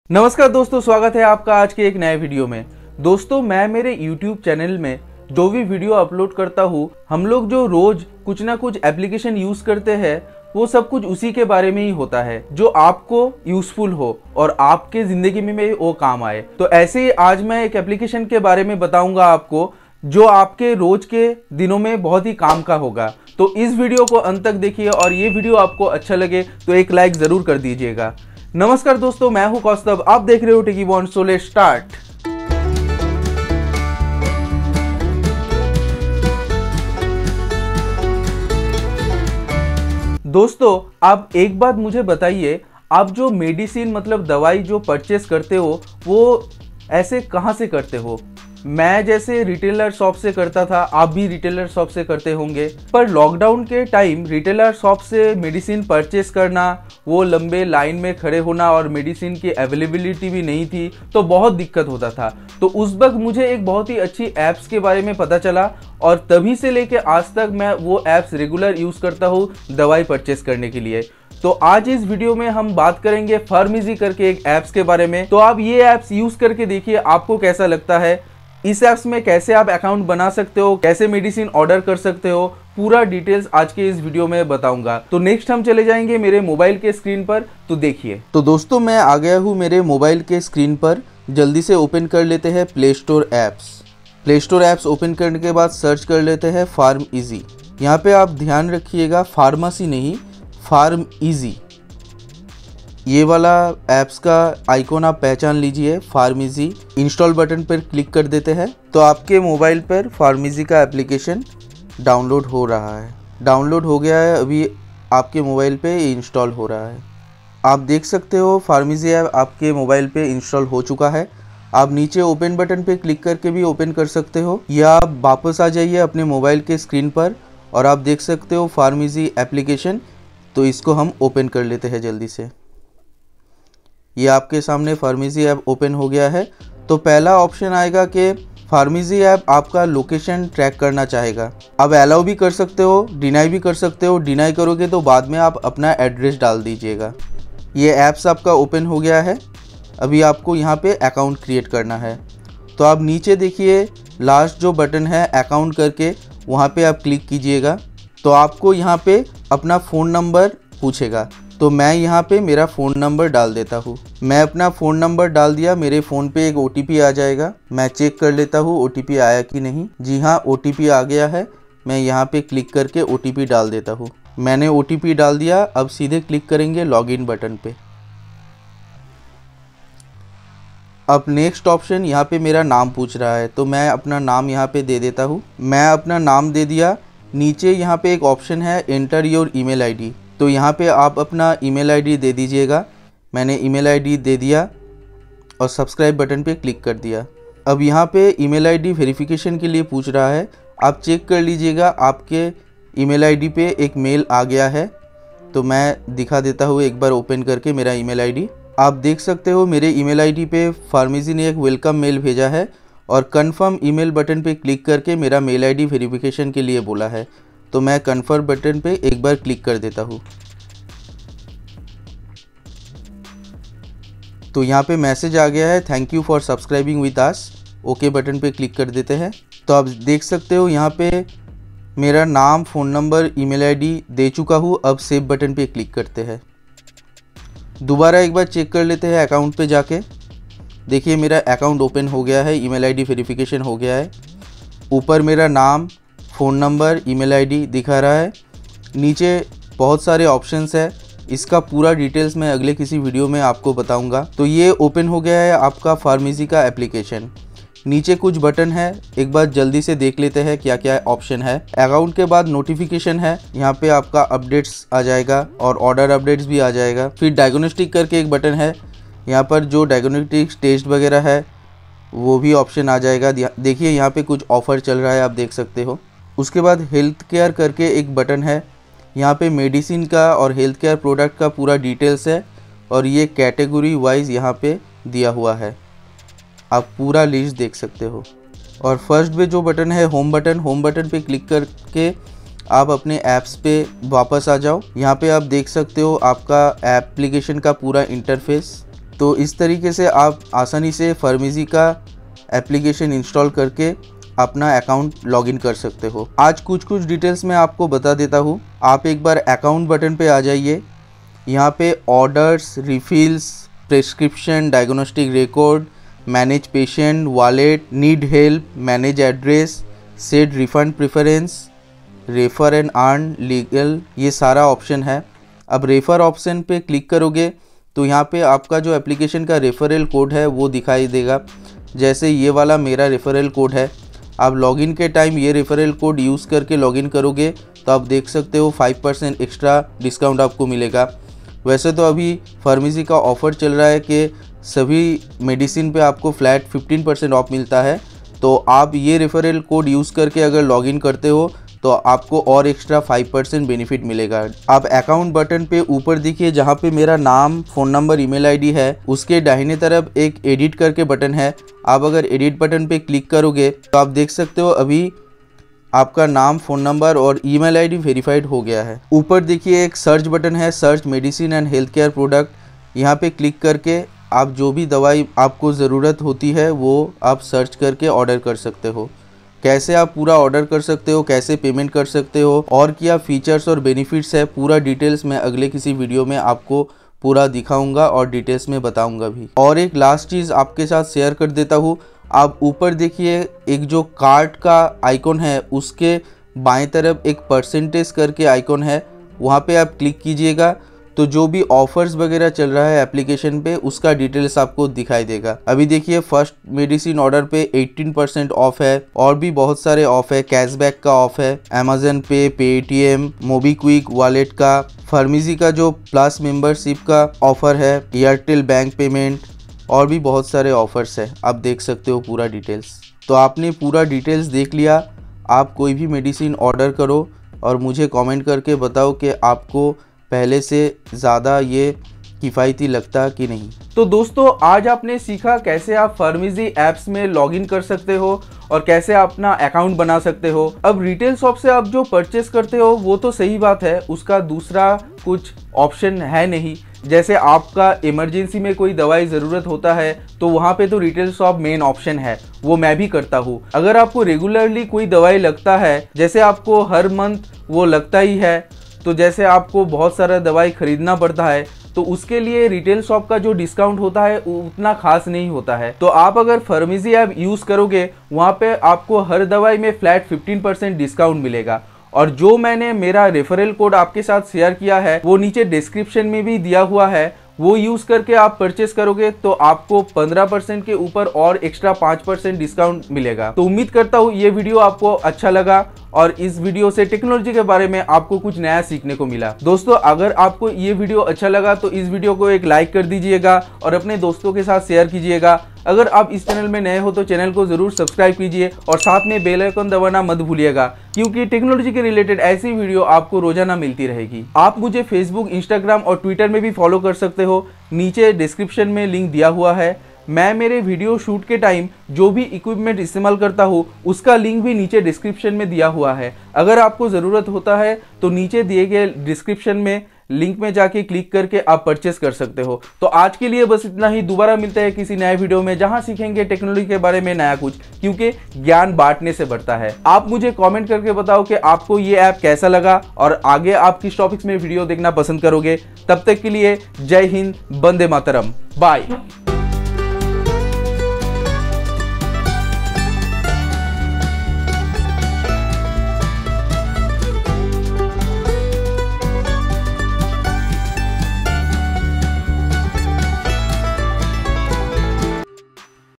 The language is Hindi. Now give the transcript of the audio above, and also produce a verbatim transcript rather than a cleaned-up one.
नमस्कार दोस्तों, स्वागत है आपका आज के एक नए वीडियो में। दोस्तों, मैं मेरे यूट्यूब चैनल में जो भी वीडियो अपलोड करता हूँ, हम लोग जो रोज कुछ ना कुछ एप्लीकेशन यूज करते हैं, वो सब कुछ उसी के बारे में ही होता है जो आपको यूजफुल हो और आपके जिंदगी में वो काम आए। तो ऐसे ही आज मैं एक एप्लीकेशन के बारे में बताऊंगा आपको जो आपके रोज के दिनों में बहुत ही काम का होगा। तो इस वीडियो को अंत तक देखिए और ये वीडियो आपको अच्छा लगे तो एक लाइक जरूर कर दीजिएगा। नमस्कार दोस्तों, मैं हूं कौस्तभ, आप देख रहे हो techy bond. So let's start. दोस्तों, आप एक बात मुझे बताइए, आप जो मेडिसिन मतलब दवाई जो परचेस करते हो वो ऐसे कहां से करते हो? मैं जैसे रिटेलर शॉप से करता था, आप भी रिटेलर शॉप से करते होंगे। पर लॉकडाउन के टाइम रिटेलर शॉप से मेडिसिन परचेस करना, वो लंबे लाइन में खड़े होना और मेडिसिन की अवेलेबिलिटी भी नहीं थी, तो बहुत दिक्कत होता था। तो उस वक्त मुझे एक बहुत ही अच्छी ऐप्स के बारे में पता चला और तभी से लेके आज तक मैं वो ऐप्स रेगुलर यूज़ करता हूँ दवाई परचेस करने के लिए। तो आज इस वीडियो में हम बात करेंगे फार्मेसी करके एक ऐप्स के बारे में। तो आप ये ऐप्स यूज़ करके देखिए आपको कैसा लगता है। इस ऐप्स में कैसे आप अकाउंट बना सकते हो, कैसे मेडिसिन ऑर्डर कर सकते हो, पूरा डिटेल्स आज के इस वीडियो में बताऊंगा। तो नेक्स्ट हम चले जाएंगे मेरे मोबाइल के स्क्रीन पर, तो देखिए। तो दोस्तों, मैं आ गया हूँ मेरे मोबाइल के स्क्रीन पर। जल्दी से ओपन कर लेते हैं play store apps. Play store apps open करने के बाद सर्च कर लेते हैं फार्म इजी। यहाँ पे आप ध्यान रखिएगा, फार्मेसी नहीं, फार्म इजी ये वाला ऐप्स का आइकॉन आप पहचान लीजिए, फार्मेसी। इंस्टॉल बटन पर क्लिक कर देते हैं तो आपके मोबाइल पर फार्मेसी का एप्लीकेशन डाउनलोड हो रहा है। डाउनलोड हो गया है, अभी आपके मोबाइल पे इंस्टॉल हो रहा है। आप देख सकते हो फार्मेसी ऐप आपके मोबाइल पे इंस्टॉल हो चुका है। आप नीचे ओपन बटन पे क्लिक करके भी ओपन कर सकते हो, या आप वापस आ जाइए अपने मोबाइल के स्क्रीन पर और आप देख सकते हो फार्मेसी एप्लीकेशन। तो इसको हम ओपन कर लेते हैं जल्दी से। ये आपके सामने फार्मेसी ऐप ओपन हो गया है। तो पहला ऑप्शन आएगा कि फार्मेसी ऐप आपका लोकेशन ट्रैक करना चाहेगा। आप अलाउ भी कर सकते हो, डिनाई भी कर सकते हो। डिनाई करोगे तो बाद में आप अपना एड्रेस डाल दीजिएगा। ये ऐप्स आपका ओपन हो गया है। अभी आपको यहाँ पे अकाउंट क्रिएट करना है। तो आप नीचे देखिए लास्ट जो बटन है अकाउंट करके, वहाँ पे आप क्लिक कीजिएगा। तो आपको यहाँ पे अपना फ़ोन नंबर पूछेगा। तो मैं यहाँ पे मेरा फ़ोन नंबर डाल देता हूँ। मैं अपना फ़ोन नंबर डाल दिया। मेरे फ़ोन पे एक ओ टी पी आ जाएगा। मैं चेक कर लेता हूँ ओ टी पी आया कि नहीं। जी हाँ, ओ टी पी आ गया है। मैं यहाँ पे क्लिक करके ओ टी पी डाल देता हूँ। मैंने ओ टी पी डाल दिया। अब सीधे क्लिक करेंगे लॉगिन बटन पे। अब नेक्स्ट ऑप्शन, यहाँ पे मेरा नाम पूछ रहा है तो मैं अपना नाम यहाँ पे दे देता हूँ। मैं अपना नाम दे दिया। नीचे यहाँ पे एक ऑप्शन है एंटर योर ईमेल आईडी। तो यहाँ पे आप अपना ईमेल आईडी दे दीजिएगा। मैंने ईमेल आईडी दे दिया और सब्सक्राइब बटन पे क्लिक कर दिया। अब यहाँ पे ईमेल आईडी वेरिफिकेशन के लिए पूछ रहा है। आप चेक कर लीजिएगा आपके ईमेल आईडी पे एक मेल आ गया है। तो मैं दिखा देता हूँ एक बार ओपन करके मेरा ईमेल आईडी। आप देख सकते हो मेरे ईमेल आईडी पे फार्मेसी ने एक वेलकम मेल भेजा है और कन्फर्म ईमेल बटन पे क्लिक करके मेरा मेल आईडी वेरिफिकेशन के लिए बोला है। तो मैं कन्फर्म बटन पे एक बार क्लिक कर देता हूँ। तो यहाँ पे मैसेज आ गया है, thank you for subscribing with us. Okay button पे क्लिक कर देते हैं। तो आप देख सकते हो यहाँ पे मेरा नाम, फ़ोन नंबर, ईमेल आईडी दे चुका हूँ। अब सेव बटन पे क्लिक करते हैं। दोबारा एक बार चेक कर लेते हैं अकाउंट पे जाके। देखिए मेरा अकाउंट ओपन हो गया है, ईमेल आईडी वेरिफिकेशन हो गया है। ऊपर मेरा नाम, फ़ोन नंबर, ईमेल आईडी दिखा रहा है। नीचे बहुत सारे ऑप्शंस है, इसका पूरा डिटेल्स मैं अगले किसी वीडियो में आपको बताऊंगा। तो ये ओपन हो गया है आपका फार्मेसी का एप्लीकेशन। नीचे कुछ बटन है, एक बार जल्दी से देख लेते हैं क्या क्या ऑप्शन है। अकाउंट के बाद नोटिफिकेशन है, यहाँ पे आपका अपडेट्स आ जाएगा और ऑर्डर अपडेट्स भी आ जाएगा। फिर डायग्नोस्टिक करके एक बटन है, यहाँ पर जो डायग्नोस्टिक टेस्ट वगैरह है वो भी ऑप्शन आ जाएगा। देखिए यहाँ पे कुछ ऑफर चल रहा है, आप देख सकते हो। उसके बाद हेल्थ केयर करके एक बटन है, यहाँ पे मेडिसिन का और हेल्थ केयर प्रोडक्ट का पूरा डिटेल्स है और ये कैटेगरी वाइज यहाँ पे दिया हुआ है। आप पूरा लिस्ट देख सकते हो। और फर्स्ट पे जो बटन है होम बटन, होम बटन पे क्लिक करके आप अपने ऐप्स पे वापस आ जाओ। यहाँ पे आप देख सकते हो आपका एप्लीकेशन का पूरा इंटरफेस। तो इस तरीके से आप आसानी से फर्मेसी का एप्लीकेशन इंस्टॉल करके अपना अकाउंट लॉगिन कर सकते हो। आज कुछ कुछ डिटेल्स मैं आपको बता देता हूँ। आप एक बार अकाउंट बटन पे आ जाइए। यहाँ पे orders, refills, prescription, diagnostic record, manage patient, wallet, need help, manage address, set refund preference, refer and earn, legal, ये सारा ऑप्शन है। अब रेफर ऑप्शन पे क्लिक करोगे तो यहाँ पे आपका जो एप्लीकेशन का रेफरल कोड है वो दिखाई देगा। जैसे ये वाला मेरा रेफरल कोड है। आप लॉगिन के टाइम ये रेफरल कोड यूज़ करके लॉगिन करोगे तो आप देख सकते हो फाइव परसेंट एक्स्ट्रा डिस्काउंट आपको मिलेगा। वैसे तो अभी फार्मेसी का ऑफ़र चल रहा है कि सभी मेडिसिन पे आपको फ्लैट फिफ्टीन परसेंट ऑफ मिलता है। तो आप ये रेफरल कोड यूज़ करके अगर लॉगिन करते हो तो आपको और एक्स्ट्रा फाइव परसेंट बेनिफिट मिलेगा। आप अकाउंट बटन पे ऊपर देखिए जहाँ पे मेरा नाम, फ़ोन नंबर, ईमेल आईडी है, उसके दाहिने तरफ एक एडिट करके बटन है। आप अगर एडिट बटन पे क्लिक करोगे तो आप देख सकते हो अभी आपका नाम, फ़ोन नंबर और ईमेल आईडी वेरीफाइड हो गया है। ऊपर देखिए एक सर्च बटन है, search medicine and health care product. यहाँ पे क्लिक करके आप जो भी दवाई आपको ज़रूरत होती है वो आप सर्च करके ऑर्डर कर सकते हो। कैसे आप पूरा ऑर्डर कर सकते हो, कैसे पेमेंट कर सकते हो और क्या फीचर्स और बेनिफिट्स है, पूरा डिटेल्स मैं अगले किसी वीडियो में आपको पूरा दिखाऊंगा और डिटेल्स में बताऊंगा भी। और एक लास्ट चीज़ आपके साथ शेयर कर देता हूँ। आप ऊपर देखिए एक जो कार्ट का आइकॉन है उसके बाएं तरफ एक परसेंटेज करके आइकॉन है, वहाँ पे आप क्लिक कीजिएगा तो जो भी ऑफर्स वगैरह चल रहा है एप्लीकेशन पे उसका डिटेल्स आपको दिखाई देगा। अभी देखिए फर्स्ट मेडिसिन ऑर्डर पे एटीन परसेंट ऑफ है और भी बहुत सारे ऑफ है। कैशबैक का ऑफ है, अमेजन पे, पेटीएम, मोबीक्विक वॉलेट का, फार्मेसी का जो प्लस मेंबरशिप का ऑफर है, एयरटेल बैंक पेमेंट और भी बहुत सारे ऑफर्स है। आप देख सकते हो पूरा डिटेल्स। तो आपने पूरा डिटेल्स देख लिया। आप कोई भी मेडिसिन ऑर्डर करो और मुझे कमेंट करके बताओ कि आपको पहले से ज़्यादा ये किफ़ायती लगता कि नहीं। तो दोस्तों आज आपने सीखा कैसे आप फार्मेसी ऐप्स में लॉगिन कर सकते हो और कैसे आप अपना अकाउंट बना सकते हो। अब रिटेल शॉप से आप जो परचेस करते हो वो तो सही बात है, उसका दूसरा कुछ ऑप्शन है नहीं। जैसे आपका इमरजेंसी में कोई दवाई ज़रूरत होता है तो वहाँ पे तो रिटेल शॉप मेन ऑप्शन है, वो मैं भी करता हूँ। अगर आपको रेगुलरली कोई दवाई लगता है, जैसे आपको हर मंथ वो लगता ही है, तो जैसे आपको बहुत सारा दवाई खरीदना पड़ता है तो उसके लिए रिटेल शॉप का जो डिस्काउंट होता है उतना खास नहीं होता है। तो आप अगर फार्मेसी ऐप यूज़ करोगे वहाँ पे आपको हर दवाई में फ्लैट फिफ्टीन परसेंट डिस्काउंट मिलेगा। और जो मैंने मेरा रेफरल कोड आपके साथ शेयर किया है वो नीचे डिस्क्रिप्शन में भी दिया हुआ है, वो यूज़ करके आप परचेस करोगे तो आपको पंद्रह परसेंट के ऊपर और एक्स्ट्रा पाँच परसेंट डिस्काउंट मिलेगा। तो उम्मीद करता हूँ ये वीडियो आपको अच्छा लगा और इस वीडियो से टेक्नोलॉजी के बारे में आपको कुछ नया सीखने को मिला। दोस्तों अगर आपको ये वीडियो अच्छा लगा तो इस वीडियो को एक लाइक कर दीजिएगा और अपने दोस्तों के साथ शेयर कीजिएगा। अगर आप इस चैनल में नए हो तो चैनल को जरूर सब्सक्राइब कीजिए और साथ में बेल आइकन दबाना मत भूलिएगा, क्योंकि टेक्नोलॉजी के रिलेटेड ऐसी वीडियो आपको रोजाना मिलती रहेगी। आप मुझे फेसबुक, इंस्टाग्राम और ट्विटर में भी फॉलो कर सकते हो, नीचे डिस्क्रिप्शन में लिंक दिया हुआ है। मैं मेरे वीडियो शूट के टाइम जो भी इक्विपमेंट इस्तेमाल करता हूँ उसका लिंक भी नीचे डिस्क्रिप्शन में दिया हुआ है। अगर आपको ज़रूरत होता है तो नीचे दिए गए डिस्क्रिप्शन में लिंक में जाके क्लिक करके आप परचेस कर सकते हो। तो आज के लिए बस इतना ही। दोबारा मिलते हैं किसी नए वीडियो में जहां सीखेंगे टेक्नोलॉजी के बारे में नया कुछ, क्योंकि ज्ञान बांटने से बढ़ता है। आप मुझे कमेंट करके बताओ कि आपको ये ऐप कैसा लगा और आगे आप किस टॉपिक्स में वीडियो देखना पसंद करोगे। तब तक के लिए जय हिंद, वंदे मातरम, बाय।